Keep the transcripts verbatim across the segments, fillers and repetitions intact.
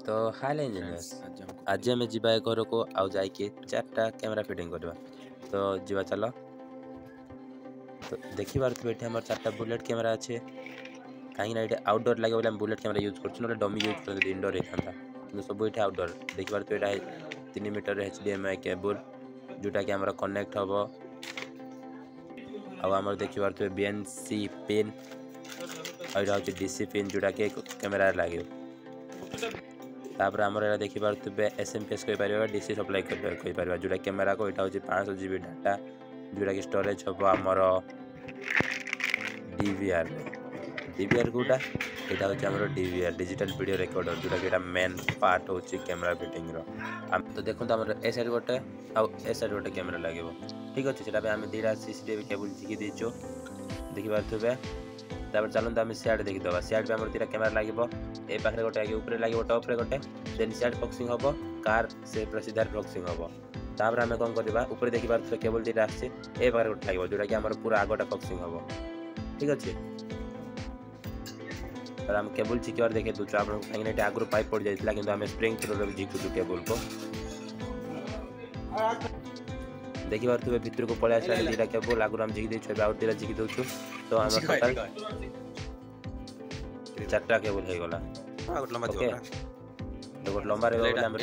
तो हाल इंजीनियर्स आज आम जा घर को आउ जाइए चार्टा कैमेरा फिटिंग करवा। तो जीवा चलो। तो देखी पारे ये आम चार्टा बुलेट कैमेरा अच्छे कहीं ये आउटडोर लगे बोले बुलेट कैमेरा यूज कर डमी यूज कर इनडोर होता कि सब ये आउटडोर देखी पारे ये तीन metre H D M I cable जोटा कि आम कनेक्ट हम आम देखी पारे बी एन सी पिन और यहाँ हूँ डीसी पिन जोटा कि कैमेरा लगे। तापर आमर एटा देखी पारे एस एम पी एस कहीपर डीसी सप्लाई कहीपर जोटा कैमेरा को यहाँ हूँ पाँच सौ जीबी डाटा जोटा कि स्टोरेज हम आमर डीवीआर डीवीआर कोटा यहाँ हूँ आमर डीवीआर डिजिटल वीडियो रिकॉर्डर जोटा कि मेन पार्ट हूँ कैमेरा फिटिंग रो। तो देखो आम ए साइड गोटे आउ ए साइड गोटे कैमेरा लगे ठीक अच्छे से आम दीटा सीसीटीवी केबल झिकी दीचु देखी पारे। तापर चलते आम सियाड देखीदे सियाड भी आम दीटा कैमेरा लगे ए पाखे गोटे आगे ऊपर लगे टॉप रे गोटे देन सियाड फॉक्सिंग हम कार से सीधा फॉक्सिंग हम। तापर आम कौन करवा ऊपर देखी पारे केबल दीटा आसे ए पाखे गोटे लगे जोटा कि आम पूरा आगटा फॉक्सिंग हम ठीक अच्छे। तो आम केबल झिकबार देखे दूसरे आप कहीं आगुरी पाइप पड़ जाता कि आम स्प्रिंग थ्रू झिकुचु केबल को देखी पारे भितर को पलि आसा दीटा केबल आगुरी आम झिकी देछु आउ दीटा झिकी दउछु। तो आम टोटल चार्टा केबल हो गला ओके। तो गोटे लंबा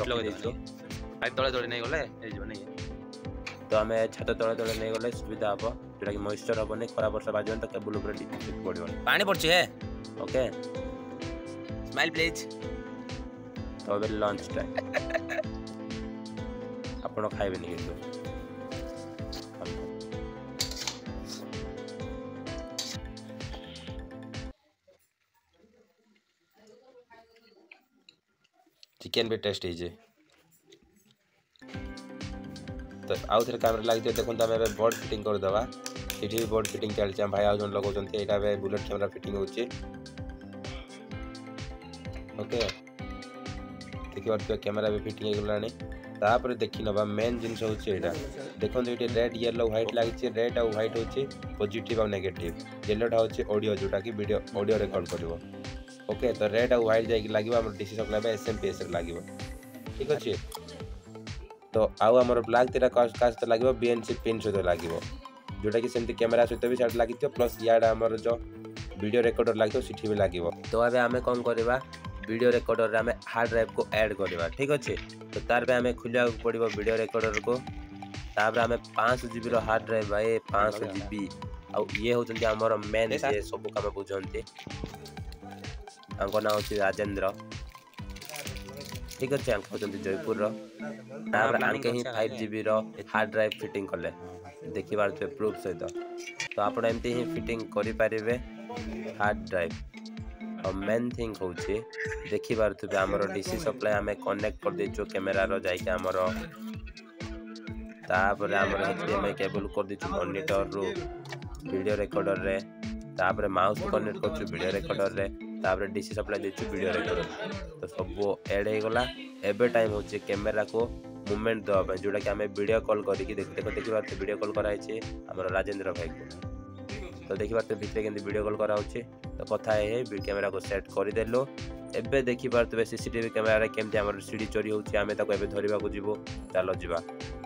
तो आम छात तले तले नहीं गले सुविधा हम जोटा कि मॉइस्चर हेनी खरा वर्षा बाजन तो केबल ऊपर डिफेक्ट पड़ो पानी पड़छे है ओके स्माइल प्लीज। तो अब लंच टाइम आपण खाइबे नहीं कि चिकेन भी टेस्ट है। तो आउ थे कैमेरा लगे देखो आम बोर्ड फिटिंग करदे ये भी बोर्ड फिटिंग चलती भाई आज लगाउं यहाँ बुलेट कैमेरा फिटिंग होची ओके। देखी पारे कैमेरा भी फिटिंग हो गलानी। तापर देखी नवा मेन जिन होता देखो ये रेड येलो व्हाइट लगी रेड आउ व्हाइट होची पॉजिटिव और नेगेटिव येलोटा होची ऑडियो जोटा कि वीडियो ऑडियो रिकॉर्ड करिवो ओके। तो रेड आउ व्हाइट जाइए लगे आम DC supply S M P S लगे ठीक अच्छे। तो आउ आमर ब्लैक तीरा का सहित लगे बी एन सी पिन सहित लगे जोटा कि सेमती कैमेरा सहित भी साइड लगी प्लस याडा आमर जो वीडियो रिकॉर्डर लगे सीठी भी लगे। तो अबे आमे कौन करवा वीडियो रिकॉर्डर आमे हार्ड ड्राइव को ऐड करवा ठीक अच्छे। तो तार पे आमे खुलिया पड़ो वीडियो रिकॉर्डर को तापर आमे पाँच सौ जीबी हार्ड ड्राइव भाई पाँच सौ जीबी आउ ये होचंती आमर मेन जे सब काम बुझंती ना हूँ राजेंद्र ठीक अच्छे होती जयपुर आके ही five GB hard drive fitting कले देखी पारे प्रूफ सहित। तो आप एमती ही फिटिंग करें हार्ड ड्राइव और मेन थिंग हूँ देखी पारे आमर डीसी सप्लाई आम कनेक्ट कर देचु कैमेरार जाइए आमर तापर आमर एचडीएमआई केबल कर देचु मॉनिटर रु वीडियो रिकॉर्डर रे तापर माउस कनेक्ट कर वीडियो रिकॉर्डर रे तापर डीसी सप्लाई देचु वीडियो रिकॉर्डर। तो सब ऐड हो गला एबे टाइम होचे कैमेरा को मूवमेंट दवा जोटा कि आम वीडियो कॉल करके देख देखो देखी पारे वीडियो कॉल कराई आमर राजेंद्र भाई को। तो देखी पारे भितर के वीडियो कॉल कराऊे तो कथा है कैमेरा को सेट करदेलु एबे देखी पारे सीसीटीवी कैमेरा केमती आमर सीडी चोरी होची आमे ताको एबे धरिबा को जीवो चलो जीवा।